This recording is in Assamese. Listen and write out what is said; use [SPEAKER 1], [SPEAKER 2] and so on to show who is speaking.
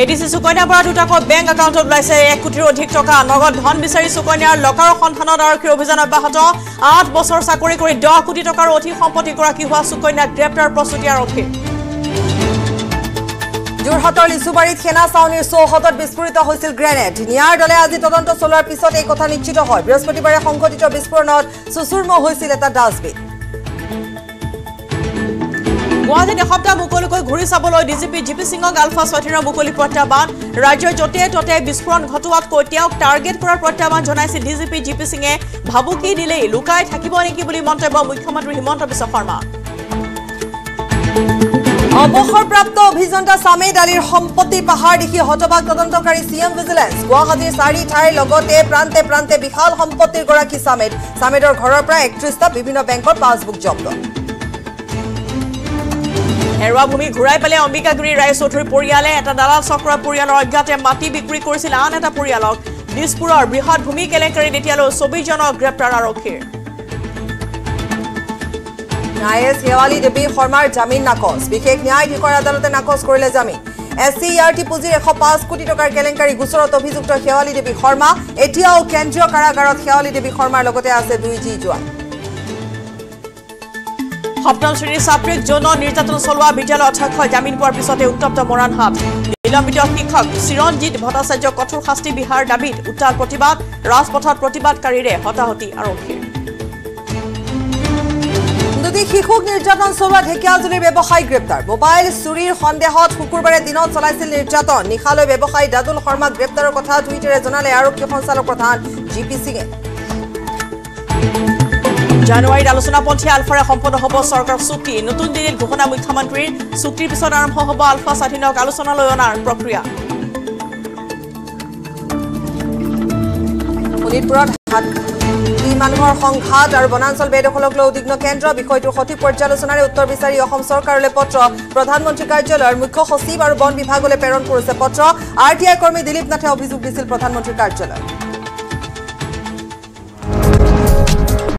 [SPEAKER 1] এডিসি সুকন্যাৰ পৰা দুটাকৈ বেংক একাউণ্টত ওলাইছে 1 কোটিৰ অধিক টকা নগদ ধন বিচাৰি সুকন্যাৰ লকাৰৰ সন্ধানত আৰক্ষীৰ অভিযান অব্যাহত 8 বছৰ চাকৰি কৰি 10 কোটি টকাৰ অধিক সম্পত্তি গৰাকী হোৱা সুকন্যাক গ্ৰেপ্তাৰ প্ৰস্তুতি আৰক্ষী
[SPEAKER 2] যোৰহাটৰ লিচুবাৰীত সেনা চাউনিৰ চৌহদত বিস্ফোৰিত হৈছিল গ্ৰেনেড নিয়াৰ দলে আজি তদন্ত চলোৱাৰ পিছত এই কথা নিশ্চিত হয় বৃহস্পতিবাৰে সংঘটিত বিস্ফোৰণত সুচুৰ্ম হৈছিল এটা ডাষ্টবিন
[SPEAKER 1] গুৱাহাটীত এসপ্তাহ মুকলিকৈ ঘূৰি চাবলৈ ডিজিপি জিপি সিঙক আলফা 17 মুকলি প্ৰত্যাহ্বান ৰাজ্যৰ যতে ততে বিস্ফোৰণ ঘটোৱাতকৈ তেওঁক টাৰ্গেট কৰাৰ প্ৰত্যাহ্বান জনাইছিল ডিজিপি জিপি সিঙে ভাবুকি দিলেই লুকাই থাকিব নেকি বুলি মন্তব্য মুখ্যমন্ত্ৰী হিমন্ত বিশ্ব শৰ্মা
[SPEAKER 2] অৱসৰপ্ৰাপ্ত অভিযন্তা সামেদ আলীৰ সম্পত্তি পাহাৰ দেখি হতবাক তদন্তকাৰী সিএম ভিজিলেন্স গুৱাহাটীৰ 4 ঠাইৰ লগতে প্ৰান্তে প্ৰান্তে বিশাল সম্পত্তিৰ গৰাকী সামেদৰ ঘৰৰ পৰা 31টা বিভিন্ন বেংকৰ পাছবুক জব্দ
[SPEAKER 1] হেৰুৱা ভূমি ঘূৰাই পালে অম্বিকাগিৰি ৰায় চৌধুৰী পৰিয়ালে এটা দালাল চক্ৰৰ পৰিয়ালৰ অজ্ঞাতে মাটি বিক্ৰী কৰিছিল আন এটা পৰিয়ালক দিছপুৰৰ বৃহৎ ভূমি কেলেংকাৰীত এতিয়ালৈ 24 জনক গ্ৰেপ্তাৰ আৰক্ষীৰ
[SPEAKER 2] ন্যায়াধীশ শেৱালী দেৱী শৰ্মাৰ জামিন নাকচ বিশেষ ন্যায়াধীশৰ আদালতে নাকচ কৰিলে জামিন এছচিআৰটি পুঁজিৰ 105 কোটি টকাৰ কেলেংকাৰী গোচৰত অভিযুক্ত শেৱালী দেৱী শৰ্মা এতিয়াও কেন্দ্ৰীয় কাৰাগাৰত শেৱালী দেৱী শৰ্মাৰ লগতে আছে 2 জি জোৱান
[SPEAKER 1] সপ্তম শ্ৰেণীৰ ছাত্ৰীক যৌন নিৰ্যাতন চলোৱা বিদ্যালয় অধ্যক্ষ জামিন পোৱাৰ পিছতে উত্তপ্ত মৰাণহাট নিলম্বিত শিক্ষক চিৰঞ্জিত ভট্টাচাৰ্য কঠোৰ শাস্তি বিহাৰ দাবীত উত্তাল প্ৰতিবাদ ৰাজপথত প্ৰতিবাদকাৰীৰে হতাহতি আৰক্ষীৰ
[SPEAKER 2] দুটি শিশুক নিৰ্যাতন চলোৱা ঢেকিয়াজুলিৰ ব্যৱসায়ী গ্ৰেপ্তাৰ মোবাইল চুৰিৰ সন্দেহত শুকুৰবাৰে দিনত চলাইছিল নিৰ্যাতন নিশালৈ ব্যৱসায়ী দাদুল শৰ্মাক গ্ৰেপ্তাৰৰ কথা টুইটাৰে জনালে আৰক্ষী সঞ্চালক প্ৰধান জিপি সিঙে জানুৱাৰীত আলোচনাপন্থী আলফাৰে সম্পন্ন হ'ব চৰকাৰ চুক্তি নতুন দিল্লীত ঘোষণা মুখ্যমন্ত্ৰীৰ চুক্তিৰ পিছত আৰম্ভ হ'ব আলফা স্বাধীনক আলোচনালৈ অনাৰ প্ৰক্ৰিয়া শোণিতপুৰত মানুহৰ সংঘাত আৰু বনাঞ্চল বেদখলক লৈ উদ্বিগ্ন কেন্দ্ৰ বিষয়টোৰ সঠিক পৰ্যালোচনাৰে উত্তৰ বিচাৰি অসম চৰকাৰলৈ পত্ৰ প্ৰধানমন্ত্ৰী কাৰ্যালয়ৰ মুখ্য সচিব আৰু বন বিভাগলৈ প্ৰেৰণ কৰিছে পত্ৰ আৰটিআই কৰ্মী দিলীপ নাথে অভিযোগ দিছিল প্ৰধানমন্ত্ৰী কাৰ্যালয়